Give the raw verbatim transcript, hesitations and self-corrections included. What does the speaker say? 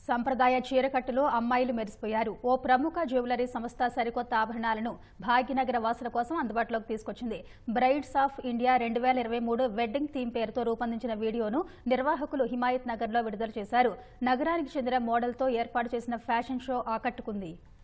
సంప్రదాయ చీరకట్టులో అమ్మాయిలు మెరిసిపోయారు. ఓ ప్రముఖ జ్యువెలరీ సంస్థ సరికొత్త ఆభరణాలను భాగ్యనగర వాసుల కోసం అందుబాటులోకి తీసుకొచ్చింది. బ్రైడ్స్ ఆఫ్ ఇండియా రెండు వేల ఇరవై మూడు వెడ్డింగ్ థీమ్ పేరుతో రూపొందించిన వీడియోను నిర్వాహకులు హిమాయత్ నగర్లో విడుదల చేశారు. నగరానికి చెందిన మోడల్తో ఏర్పాటు చేసిన ఫ్యాషన్ షో ఆకట్టుకుంది.